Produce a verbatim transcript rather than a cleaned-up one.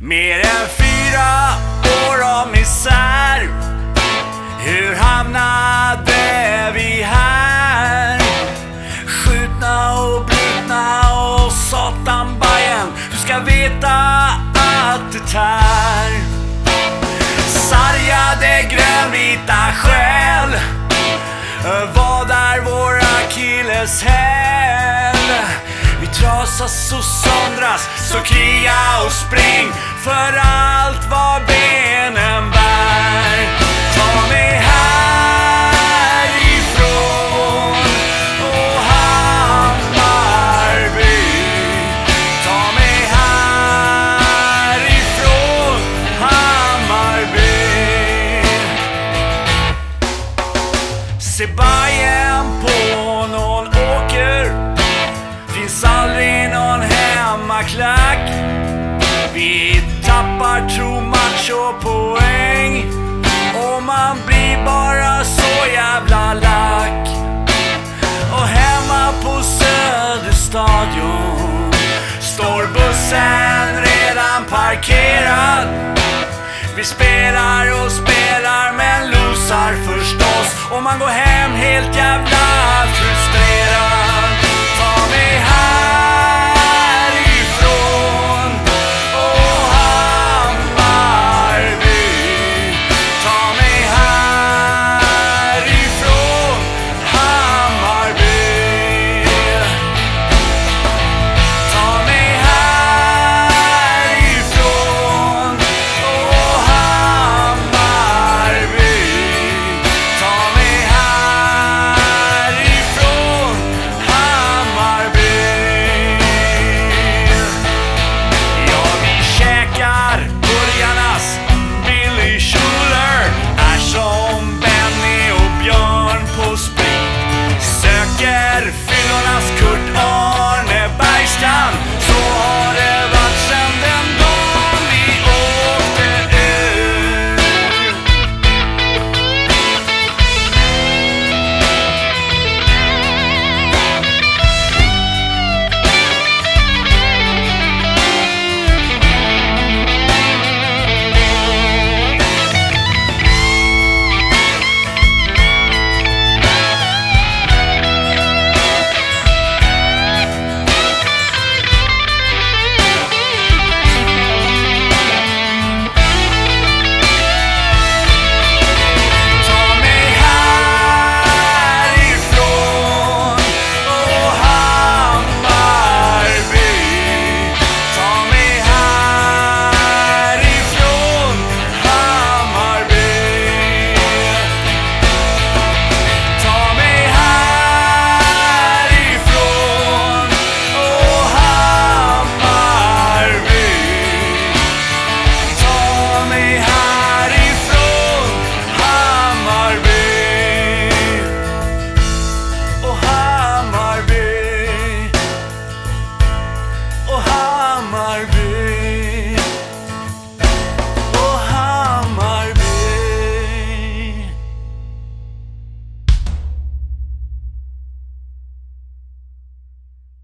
Mer än fyra år av misär. Hur hamnade vi här? Skjutna och brutna och satanbajen. Du ska veta att det tär. Sargade grönvita själ. Vad är vår akilleshäl? Vi trasas och söndras, så kriga och spring för allt vad benen bär. Ta mig härifrån och Hammarby. Ta mig härifrån Hammarby. Se Bajen på någon åker. Finns aldrig någon hemmaklack. Vi tappar tro, match och poäng. Och man blir bara så jävla lack. Och hemma på Söderstadion står bussen redan parkerad. Vi spelar och spelar men losar förstås. Och man går hem helt jävla